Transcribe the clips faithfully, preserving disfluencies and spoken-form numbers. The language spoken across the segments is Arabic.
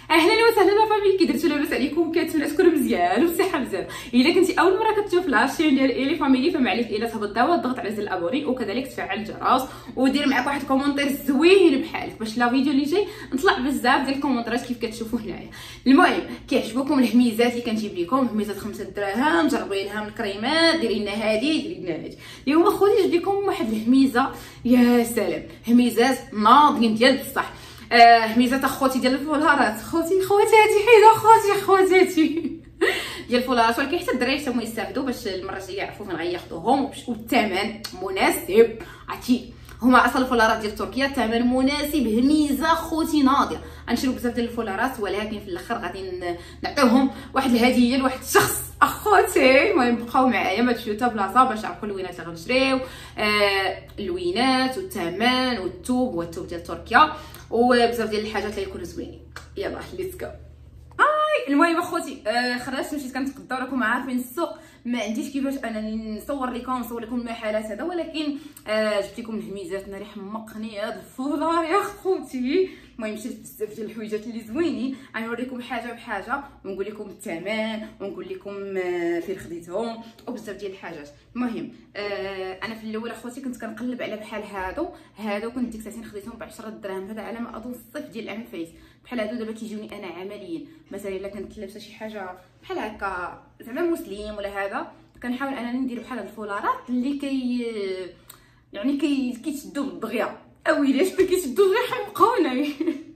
اهلا وسهلا فامي، كي درتو لاباس عليكم؟ كنتمنى تكونوا مزيان وبصحه مزيان. الا كنتي اول مره كتشوف لاشين ديال ايلي فاميلي فما عليك الا تهبط دابا تضغط على زر الابوني وكذلك تفعل الجرس ودير معاك واحد كومونتير زوين بحالك باش لا فيديو اللي جاي نطلع بزاف ديال الكومونتيرات كيف كتشوفوا هنايا. المهم كيعجبوكم الهميزات اللي كنجيب لكم، هميزات خمسة دراهم، جربي لها من الكريمات، ديري لنا هادي ديري لنا هادي. اليوم خوتي جبت لكم واحد الهميزه يا سلام، هميزات ناضين ديال بصح. آه هميزات اخوتي ديال الفولارات، خوتي خواتاتي حيده خوتي خواتاتي ديال الفولارات، ولكن حتى الدراري حتى هما يستافدوا باش المره الجايه يعرفوا فين غياخذوهم والثمن مناسب. عرفتي هما اصلا الفولارات ديال تركيا الثمن مناسب، هميزه خوتي ناضيه. غنشريو بزاف ديال الفولارات ولكن في الاخر غادي نعطيوهم واحد الهديه لواحد الشخص اخوتي. المهم بقاو معايا ما تمشيو حتى بلاصه باش تعرفوا اللوينات اللي غنشريو، آه اللوينات والثمن والثوب والثوب ديال تركيا وبزاف ديال الحاجات اللي يكونوا زوينين. يلا ليتس جو. هاي المهم اخوتي آه خرجت مشيت كنتغدى وراكم عارفين السوق، ما عنديش كيفاش انني نصور لكم نصور لكم المحلات هذا، ولكن آه جبت لكم الهميزات ناري حمقني هذا الفولار يا خوتي. المهم شريت بزاف ديال الحويجات اللي زوينين، غنوريكم حاجه بحاجه ونقول لكم الثمن ونقول لكم آه فين خديتهم وبزاف ديال الحاجات. المهم آه انا في الاول اخوتي كنت كنقلب على بحال هادو هادو كنت ديك الساعتين خديتهم ب عشرة دراهم، هذا على ما اظن الصيف ديال العام الفايت. بحال هادو دابا كيجيوني انا عمليا، مثلا الا كنت لابسه شي حاجه بحال هكا زعما مسلم ولا هذا كنحاول انني ندير بحال هاد الفولارات اللي كي يعني كي كيتشدوا بالدغيا. اويلي اش كيتشدوا غير حمقوني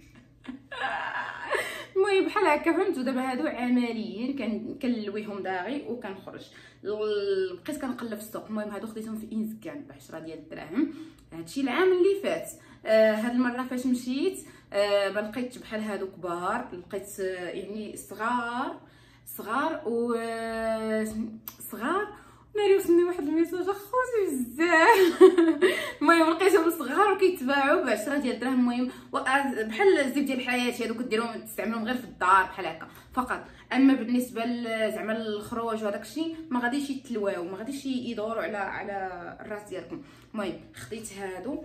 المهم بحال هكا فهمتوا. دابا هادو عمليا كنلويهم داغي وكنخرج. بقيت كنقلب في السوق، المهم هادو خديتهم في انسكان ب عشرة ديال الدراهم، هادشي العام اللي فات. آه هاد المره فاش مشيت آه ما لقيتش بحال هادو كبار، لقيت آه يعني صغار صغار و آه صغار ناري وصلني واحد الميساج اخوتي بزاف المهم لقيتهم صغار وكيتباعوا ب عشرة ديال الدراهم. المهم بحال الزيت ديال الحياه هادو كديرهم تستعملهم غير في الدار بحال هكا فقط، اما بالنسبه زعما الخروج وهداك الشيء ما غاديش يتلواو، ما غاديش يدوروا على على الراس ديالكم. المهم خديت هادو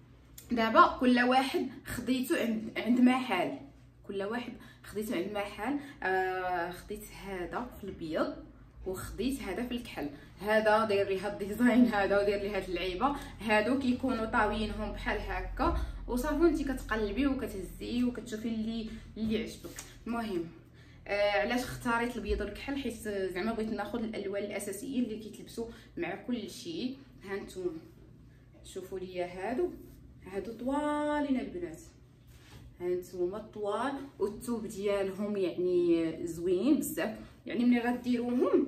دابا كل واحد خديته عند عند محل، كل واحد خديته عند محل. آه خديت هذا في الابيض وخديت هذا في الكحل، هذا داير لي هاد الديزاين هذا وداير لي هاد اللعيبه. هادو كيكونوا طاويينهم بحال هكا وصافي انت كتقلبي وكتهزي وكتشوفي اللي اللي عجبك. المهم آه علاش اختاريت الابيض والكحل؟ حيت زعما بغيت ناخذ الالوان الاساسيين اللي كيتلبسوا مع كل شيء. ها نتوما شوفوا ليا هادو هادو طوالين البنات، هانتوما طوال والثوب ديالهم يعني زوين بزاف. يعني ملي غديروهم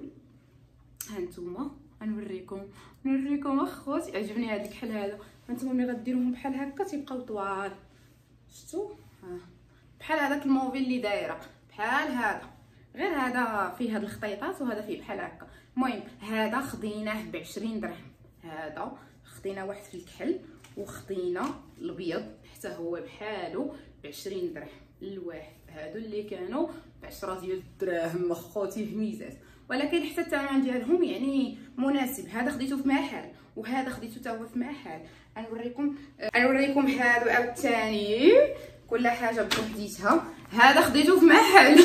هانتوما غنوريكم نوريكم اخوتي، عجبني هاد الكحل هذا. هانتوما ملي غديروهم بحال هكا تيبقاو طوال، شفتوا ها بحال هذاك الموفيل اللي دايره بحال هذا، غير هذا فيه هاد الخطيطات وهذا فيه بحال هكا. المهم هذا خديناه ب عشرين درهم، هذا خدينا واحد في الكحل وخدينا الابيض حتى هو بحالو ب عشرين درهم الواحد. هادو اللي كانوا ب عشرة ديال الدراهم اخوتي هميزات، ولكن حتى الثمن ديالهم يعني مناسب. هذا خديته في محل وهذا خديته حتى هو في محل. غنوريكم غنوريكم هادو عاوتاني كل حاجه بوحديتها. هذا خديته في محل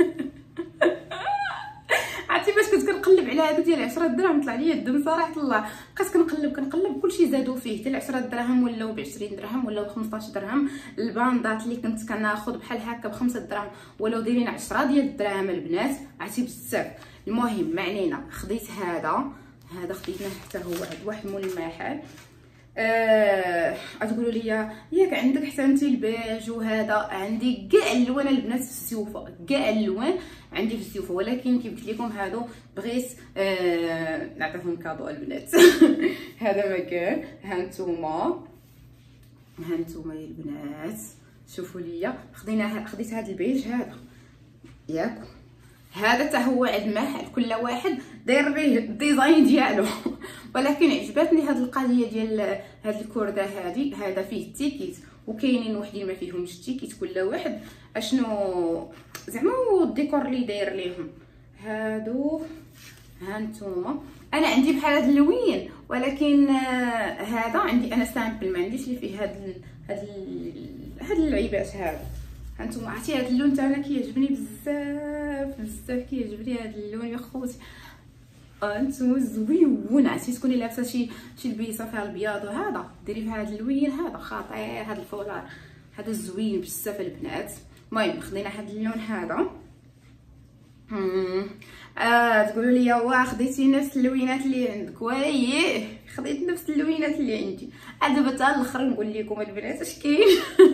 عرفتي باش كنت كنقلب على هادو ديال عشرة دراهم طلع لي الدم صراحه الله. بقيت كنقلب كنقلب كلشي زادوا فيه، حتى عشرة دراهم ولاو ب عشرين درهم ولاو ب خمسطاش درهم. الباندات اللي كنت كناخذ بحال هكا ب خمسة دراهم ولاو دايرين عشرة ديال الدراهم البنات، عرفتي بزاف. المهم ما علينا، خديت هذا هذا خديتناه حتى هو عند واحد مول المحل. آه غتقولوا لي ياك عندك حتى انت البيج وهذا، عندي كاع الالوان البنات في السيوفه، كاع الالوان عندي في السيوفه، ولكن كيف قلت لكم هادو بغيت آه نعطيهم كادو البنات هذا ما كان. ها نتوما ها نتوما يا البنات شوفوا ليا خدينا خديت هذا البيج هذا ياك، هذا حتى هو عند محل كل واحد داير به الديزاين ديالو ولكن عجبتني هاد القضيه ديال هاد الكرده هادي. هذا فيه التيكيت وكاينين وحدين ما فيهمش التيكيت، كل واحد اشنو زعما الديكور اللي داير ليهم. هادو ها نتوما انا عندي بحال هاد اللوين، ولكن آه هذا عندي انا سامبل، ما عنديش اللي فيه هاد ال... هاد ال... هاد اللعيبات هذا. هانتوما عرفتي هذا اللون تاعنا كيعجبني بزاف بزاف، كيعجبني هذا اللون يا خوتي. هانتوما زويون، عرفتي تكوني لابسه شي شي لبيسه فيها البياض وهذا ديري في هذا اللوين هذا خطير، هذا الفولار هذا زوين بزاف البنات. المهم خدينا هذا اللون هذا. اه تقولوا لي واه خديتي نفس اللوينات اللي عندك، ويه خديت نفس اللوينات اللي عندي. دابا حتى الاخر نقول لكم البنات اش كاين.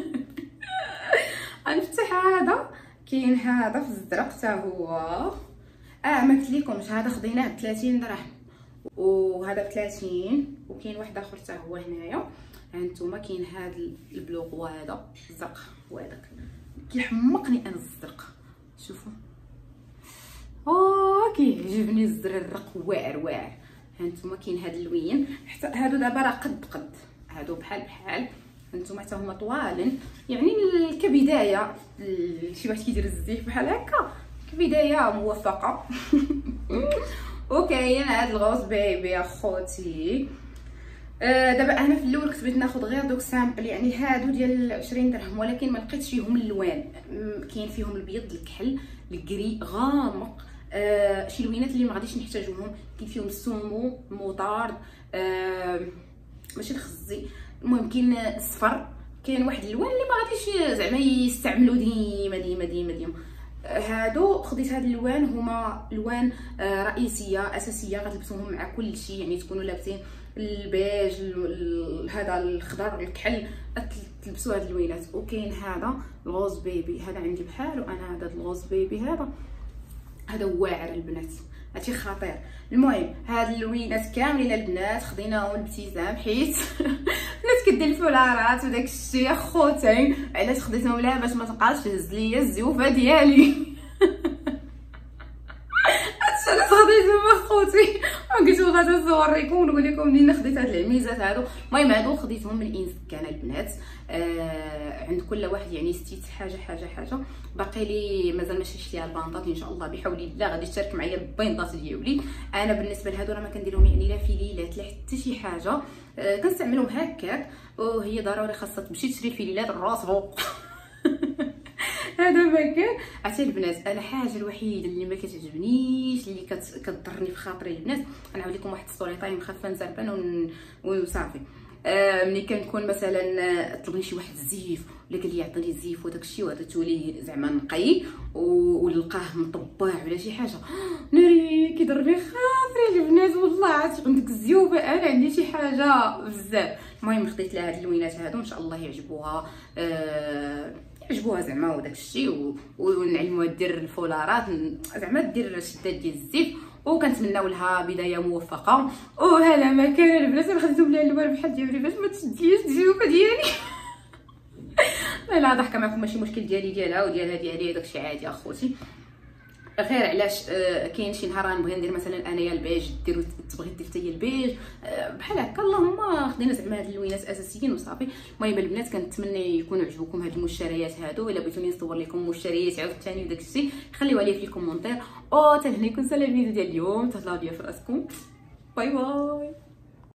غنفتح هذا، كاين هذا في الزرق حتى هو. اه ما قلت لكمش هذا خديناه ب ثلاثين درهم وهذا ب ثلاثين، وكاين واحد اخر حتى هو هنايا. هانتوما كاين هذا البلوغ وهذا الزرق وهذاك كيحمقني انا الزرق. شوفوا اوه كيعجبني الزرق واعر واعر. هانتوما كاين هذا اللوين، حتى هادو دابا راه قد قد هادو بحال بحال. هانتوما حتى هما طوالين يعني كبدايه، شي واحد كيدير الزيف بحال هكا كبدايه موفقه. وكاين هاد الغوص بيبي اخوتي. آه دابا انا في الاول كنت بغيت ناخذ غير دوك سامبل يعني هادو ديال عشرين درهم، ولكن ما لقيتش فيهم اللوان. كاين فيهم البيض الكحل الكري غامق، آه شي لوينات اللي ما غاديش نحتاجوهم. كاين فيهم السومو موطارد، آه ماشي الخزي، المهم كاين الصفر. كاين واحد اللوان اللي ما غاديش زعما يستعملوا ديما ديما ديما ديما. هادو خديت هاد اللوان، هما الوان رئيسيه اساسيه غتلبسوهم مع كل شيء، يعني تكونوا لابسين البيج هذا الخضر الكحل تلبسوا هاد اللوينات. وكاين هذا الغوز بيبي، هذا عندي بحال، وانا هذا الغوز بيبي هذا هذا واعر البنات، هادشي خطير. المهم هاد اللوينات كاملين البنات خديناهم الابتسام حيت الناس كدير الفولارات وداك الشيء يا خوتي. علاش خديتهم لها؟ باش ما تبقاش تهز ليا الزيوفه ديالي. هادشي علاش خديتهم اخوتي، وقلت غادي نصوريكم ونقول لكم منين خديت هاد العميزات هادو. المهم هادو خديتهم من انسكان البنات، آه عند كل واحد يعني ستيت حاجه حاجه حاجه. باقي لي مازال ما شريتش ليها البانطات، ان شاء الله بحول الله غادي تشارك معايا البينطات ديالي. انا بالنسبه لهادو راه ما كنديرهم يعني لا فيليلات لا حتى شي حاجه، آه كنستعملهم هكاك. وهي ضروري خاصها تمشي تشري فيليلات الراس فوق. هذا ما كان. عرفتي البنات انا الحاجه الوحيده اللي ما كتعجبنيش اللي كت... كتضرني في خاطري البنات، غنعاود لكم واحد ستوري تايم خافه نسربان ون... وصافي. آه ملي كنكون مثلا طلبني شي واحد الزيف ولا قال لي عطيني الزيف وداك الشيء وهذا تولي زعما نقي ولقاه مطباع ولا شي حاجه، ناري كيضرني خاطري البنات والله. عرفتي عندك الزيوبه انا عندي شي حاجه بزاف. المهم خديت لها هاد اللوينات هادو ان شاء الله يعجبوها، آه يعجبوها زعما وداك الشيء، ونعلموها دير الفولارات زعما دير الشدات ديال الزيف، وكنتمناو لها بدايه موفقه. وهذا ما كان البنات، انا خديتهم لها الوان بحال ديالي باش ما تشديش الزيوفه ديالي. لا لا ضحكه معكم، ماشي مشكل ديالي ديالها وديالها ديالي داكشي عادي اخوتي. غير علاش آه كاين شي نهار غنبغي ندير مثلا انايا البيج ديرو تبغي دير حتى هي البيج آه بحال هكا. اللهم خدينا زعما هاد اللوينات اساسيين وصافي. المهم البنات كنتمنى يكونوا عجبوكم هاد المشتريات هادو. الا بغيتوني نصور لكم مشتريات عاوتاني وداك الشيء خليوها لي في الكومونتير. او تنهنيكم سالا الفيديو ديال اليوم، تهلاو ليا في راسكم. باي باي.